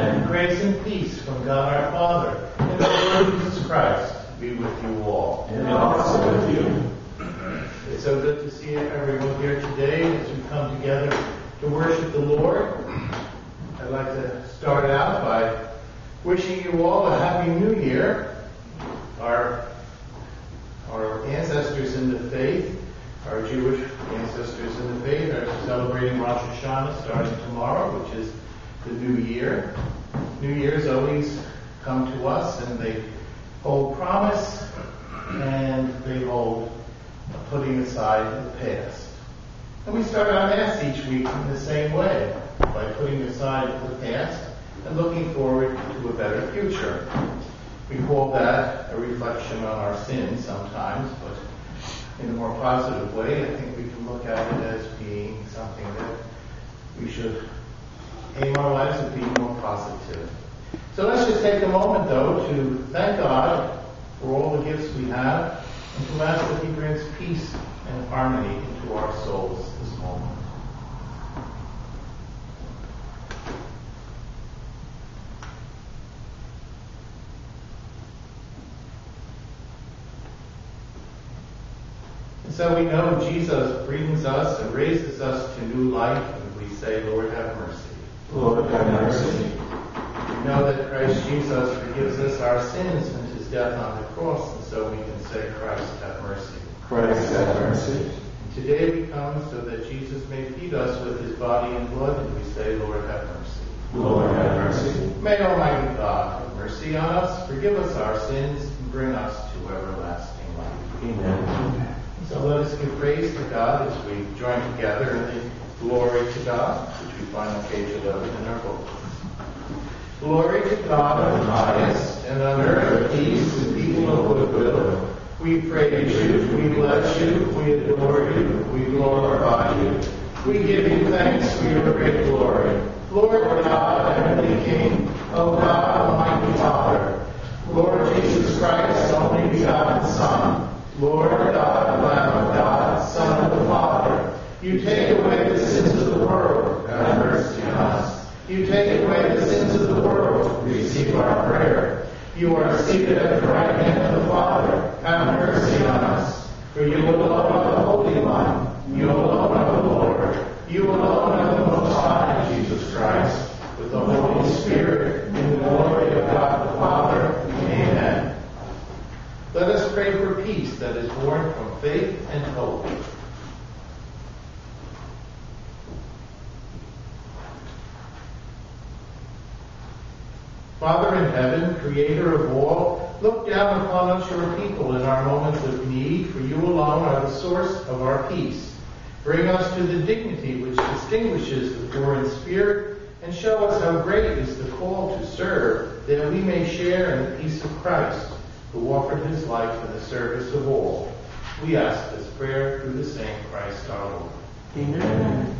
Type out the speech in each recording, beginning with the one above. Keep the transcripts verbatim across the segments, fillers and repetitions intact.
Amen. Grace and peace from God our Father and the Lord Jesus Christ be with you all. And also with you. It's so good to see everyone here today as we come together to worship the Lord. I'd like to start out by wishing you all a Happy New Year. Our, our ancestors in the faith, our Jewish ancestors in the faith, are celebrating Rosh Hashanah starting tomorrow, which is the New Year. New Year's always come to us and they hold promise and they hold putting aside the past. And we start our Mass each week in the same way, by putting aside the past and looking forward to a better future. We call that a reflection on our sins sometimes, but in a more positive way, I think we can look at it as being something that we should aim our lives at being more positive. So let's just take a moment, though, to thank God for all the gifts we have and to ask that He brings peace and harmony into our souls this moment. And so we know Jesus brings us and raises us to new life, and we say, Lord, have mercy. Lord, have mercy. We know that Christ Jesus forgives us our sins and His death on the cross, and so we can say, Christ, have mercy. Christ, have mercy. And today we come so that Jesus may feed us with His body and blood, and we say, Lord, have mercy. Lord, have mercy. May Almighty God have mercy on us, forgive us our sins, and bring us to everlasting life. Amen. So let us give praise to God as we join together in the Glory to God, which we find on page eleven in our book. Glory to God on the highest, and on earth peace to people of goodwill. We praise you, we bless you, we adore you, we glorify you. We give you thanks for your great glory. Lord God, heavenly King, O God, Almighty Father, Lord Jesus Christ, only begotten Son, Lord God, Lamb of God, Son of the Father, you take away the sins of the world, have mercy on us. You take away the sins of the world, receive our prayer. You are seated at the right hand of the Father, have mercy on us. For you alone are the Holy One, you alone are the Lord, you alone are the Most High, Jesus Christ, with the Holy Spirit, in the glory of God the Father. Amen. Let us pray for peace that is born from faith and hope. Father in heaven, creator of all, look down upon us, your people, in our moments of need, for you alone are the source of our peace. Bring us to the dignity which distinguishes the poor in spirit, and show us how great is the call to serve, that we may share in the peace of Christ, who offered his life for the service of all. We ask this prayer through the same Christ our Lord. Amen.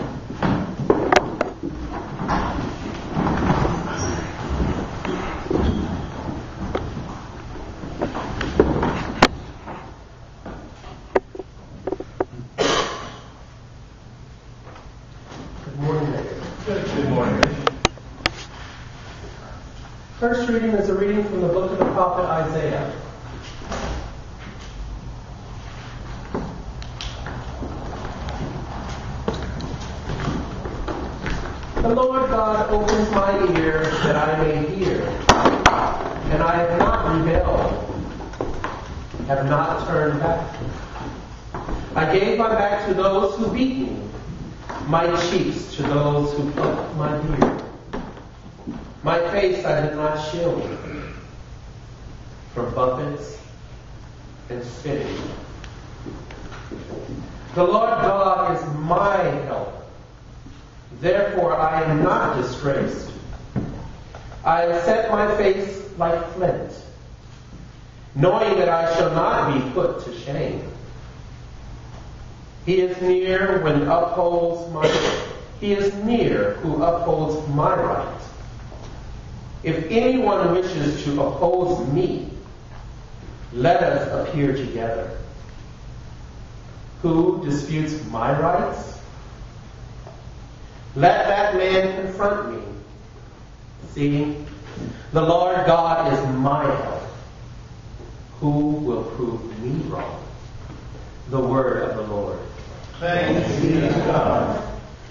First reading is a reading from the book of the prophet Isaiah. The Lord God opens my ear that I may hear, and I have not rebelled, have not turned back. I gave my back to those who beat me, my cheeks to those who plucked my beard. My face I did not shield from buffets and spitting. The Lord God is my help. Therefore I am not disgraced. I have set my face like flint, knowing that I shall not be put to shame. He is near when upholds my He is near who upholds my right. If anyone wishes to oppose me, let us appear together. Who disputes my rights? Let that man confront me. See, the Lord God is my help. Who will prove me wrong? The word of the Lord. Thanks be to God.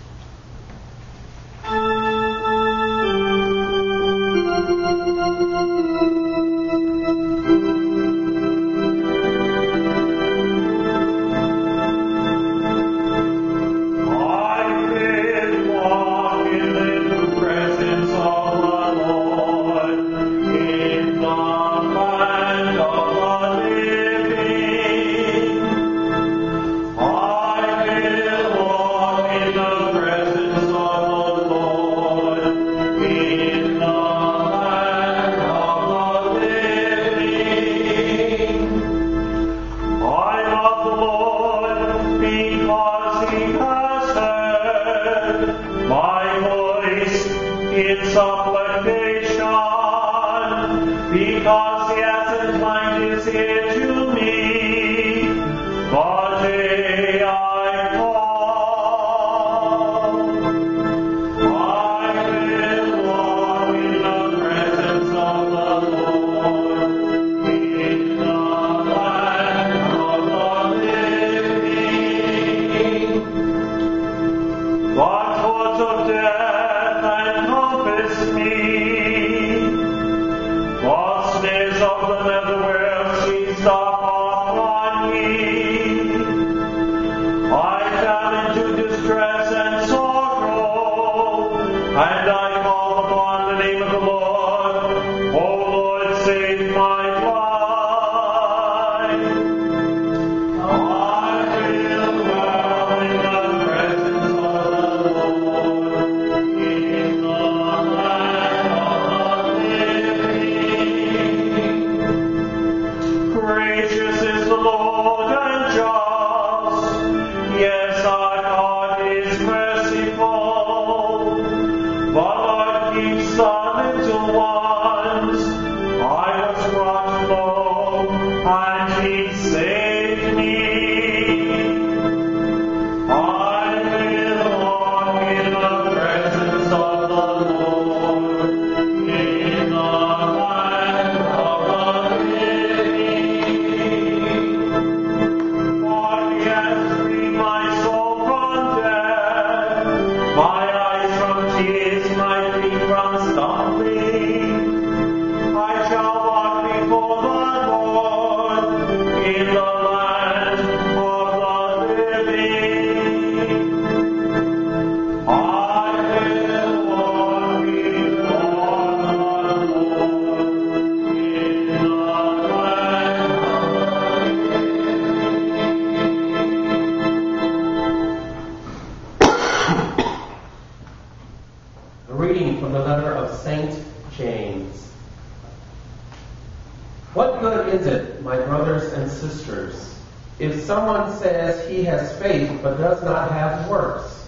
If someone says he has faith but does not have works,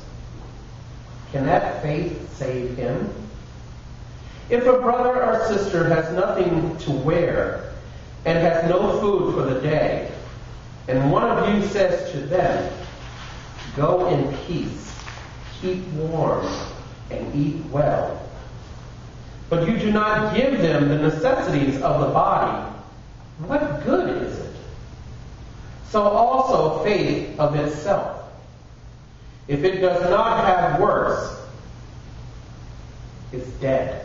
can that faith save him? If a brother or sister has nothing to wear and has no food for the day, and one of you says to them, "Go in peace, keep warm, and eat well," but you do not give them the necessities of the body, what good is it? So also faith of itself, if it does not have works, is dead.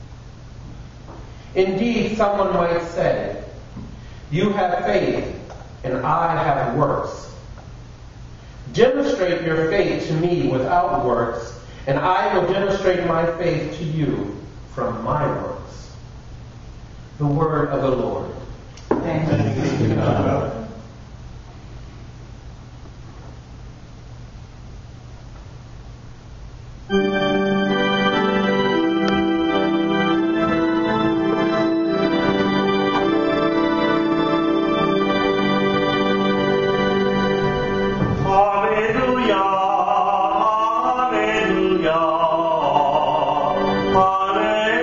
Indeed, someone might say, "You have faith, and I have works. Demonstrate your faith to me without works, and I will demonstrate my faith to you from my works." The word of the Lord. Thanks be to God.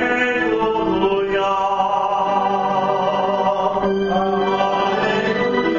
Hallelujah.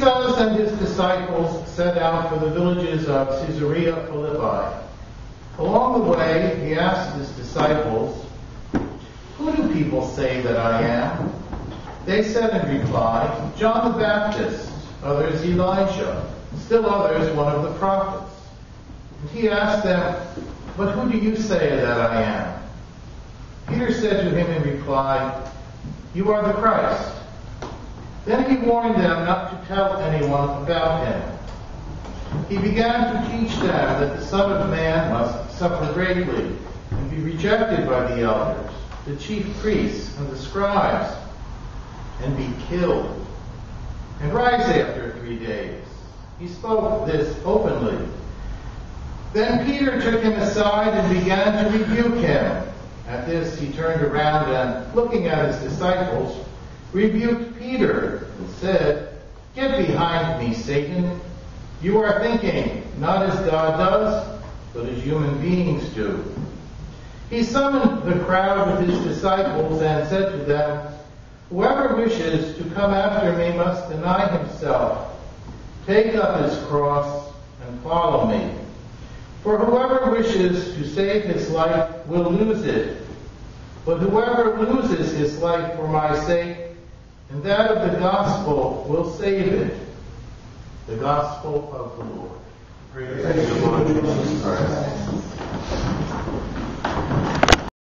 Jesus and his disciples set out for the villages of Caesarea Philippi. Along the way, he asked his disciples, "Who do people say that I am?" They said in reply, "John the Baptist, others Elijah, still others one of the prophets." And he asked them, "But who do you say that I am?" Peter said to him in reply, "You are the Christ." Then he warned them not to tell anyone about him. He began to teach them that the Son of Man must suffer greatly and be rejected by the elders, the chief priests, and the scribes, and be killed, and rise after three days. He spoke this openly. Then Peter took him aside and began to rebuke him. At this he turned around and, looking at his disciples, rebuked Peter and said, "Get behind me, Satan. You are thinking, not as God does, but as human beings do." He summoned the crowd with his disciples and said to them, "Whoever wishes to come after me must deny himself, take up his cross, and follow me. For whoever wishes to save his life will lose it. But whoever loses his life for my sake and that of the gospel will save it." The gospel of the Lord. Praise the Lord.